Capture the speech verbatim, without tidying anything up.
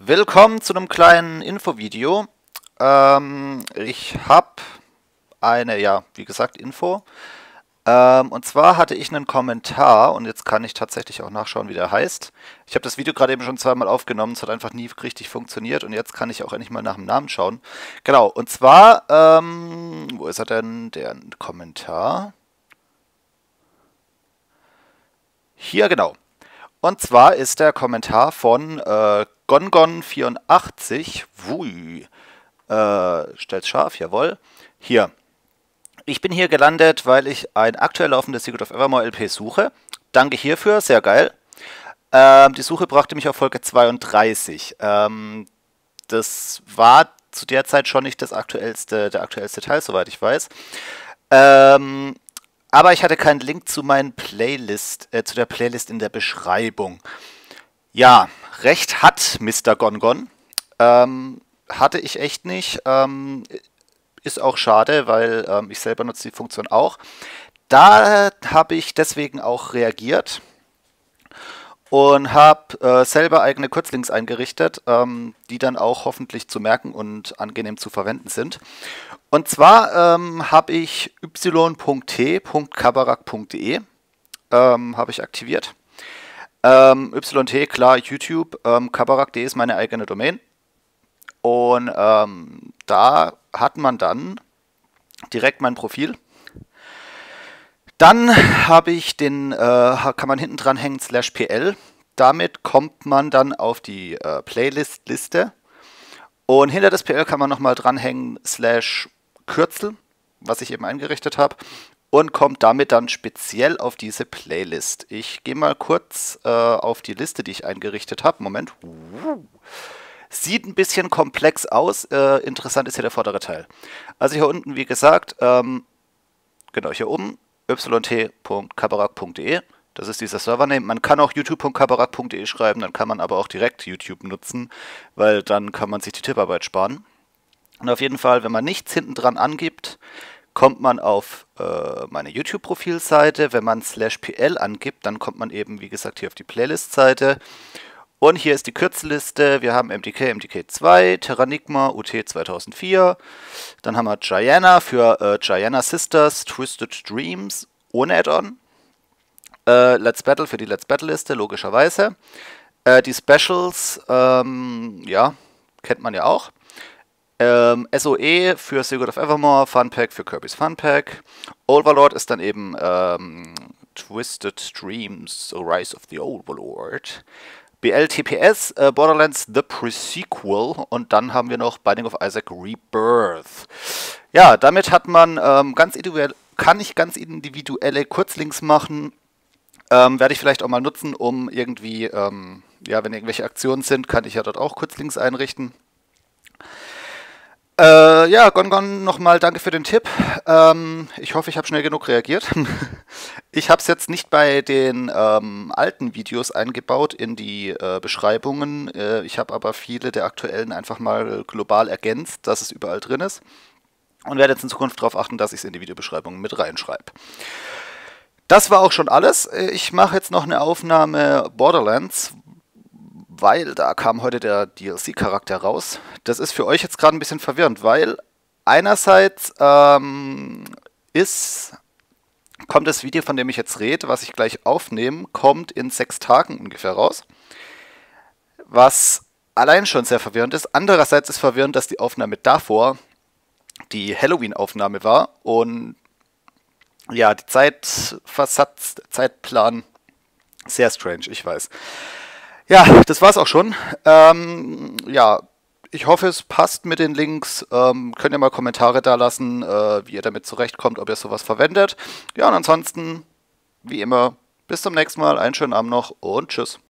Willkommen zu einem kleinen Infovideo. Ähm, ich habe eine, ja, wie gesagt, Info. Ähm, und zwar hatte ich einen Kommentar und jetzt kann ich tatsächlich auch nachschauen, wie der heißt. Ich habe das Video gerade eben schon zweimal aufgenommen, es hat einfach nie richtig funktioniert und jetzt kann ich auch endlich mal nach dem Namen schauen. Genau, und zwar, ähm, wo ist er denn, der Kommentar? Hier, genau. Und zwar ist der Kommentar von äh, Gongon vierundachtzig. Wui. Äh, stellt scharf, jawohl. Hier. Ich bin hier gelandet, weil ich ein aktuell laufendes Secret of Evermore L P suche. Danke hierfür, sehr geil. Ähm, die Suche brachte mich auf Folge zweiunddreißig. Ähm, das war zu der Zeit schon nicht das aktuellste, der aktuellste Teil, soweit ich weiß. Ähm, aber ich hatte keinen Link zu meinen Playlist, äh, zu der Playlist in der Beschreibung. Ja, recht hat Mister Gongon. Ähm, hatte ich echt nicht. Ähm, ist auch schade, weil ähm, ich selber nutze die Funktion auch. Da habe ich deswegen auch reagiert und habe äh, selber eigene Kurzlinks eingerichtet, ähm, die dann auch hoffentlich zu merken und angenehm zu verwenden sind. Und zwar ähm, habe ich y punkt t punkt kabarak punkt de ähm, habe ich aktiviert. Ähm, yt, klar, YouTube, ähm, kabarak punkt de ist meine eigene Domain. Und ähm, da hat man dann direkt mein Profil. Dann habe ich den, äh, kann man hinten dran hängen, slash pl. Damit kommt man dann auf die äh, Playlist-Liste. Und hinter das P L kann man nochmal dranhängen, slash Kürzel, was ich eben eingerichtet habe. Und kommt damit dann speziell auf diese Playlist. Ich gehe mal kurz äh, auf die Liste, die ich eingerichtet habe. Moment. Sieht ein bisschen komplex aus. Äh, interessant ist hier der vordere Teil. Also hier unten, wie gesagt, ähm, genau hier oben, yt punkt kabarak punkt de. Das ist dieser Servername. Man kann auch youtube punkt kabarak punkt de schreiben, dann kann man aber auch direkt YouTube nutzen, weil dann kann man sich die Tipparbeit sparen. Und auf jeden Fall, wenn man nichts hinten dran angibt, kommt man auf äh, meine YouTube-Profilseite. Wenn man slash pl angibt, dann kommt man eben, wie gesagt, hier auf die Playlist-Seite. Und hier ist die Kürzelliste. Wir haben M D K, M D K zwei, Terranigma, U T zweitausendvier. Dann haben wir Gianna für äh, Gianna Sisters, Twisted Dreams ohne Add-on. Äh, Let's Battle für die Let's Battle-Liste, logischerweise. Äh, die Specials, ähm, ja, kennt man ja auch. Ähm, S O E für Secret of Evermore, Funpack für Kirby's Funpack. Overlord ist dann eben ähm, Twisted Dreams, Rise of the Overlord. B L T P S, äh, Borderlands The Pre-Sequel und dann haben wir noch Binding of Isaac Rebirth. Ja, damit hat man ähm, ganz individuell, kann ich ganz individuelle Kurzlinks machen. Ähm, werde ich vielleicht auch mal nutzen, um irgendwie, ähm, ja, wenn irgendwelche Aktionen sind, kann ich ja dort auch Kurzlinks einrichten. Äh, ja, Gongon, nochmal danke für den Tipp. Ähm, ich hoffe, ich habe schnell genug reagiert. Ich habe es jetzt nicht bei den ähm, alten Videos eingebaut in die äh, Beschreibungen. Äh, ich habe aber viele der aktuellen einfach mal global ergänzt, dass es überall drin ist. Und werde jetzt in Zukunft darauf achten, dass ich es in die Videobeschreibungen mit reinschreibe. Das war auch schon alles. Ich mache jetzt noch eine Aufnahme Borderlands, weil da kam heute der D L C-Charakter raus. Das ist für euch jetzt gerade ein bisschen verwirrend, weil einerseits ähm, ist, kommt das Video, von dem ich jetzt rede, was ich gleich aufnehme, kommt in sechs Tagen ungefähr raus. Was allein schon sehr verwirrend ist. Andererseits ist verwirrend, dass die Aufnahme davor die Halloween-Aufnahme war und ja, die Zeitversatz, Zeitplan, sehr strange, ich weiß. Ja, das war's auch schon. Ähm, ja, ich hoffe, es passt mit den Links. Ähm, könnt ihr mal Kommentare da lassen, äh, wie ihr damit zurechtkommt, ob ihr sowas verwendet. Ja, und ansonsten, wie immer, bis zum nächsten Mal, einen schönen Abend noch und tschüss.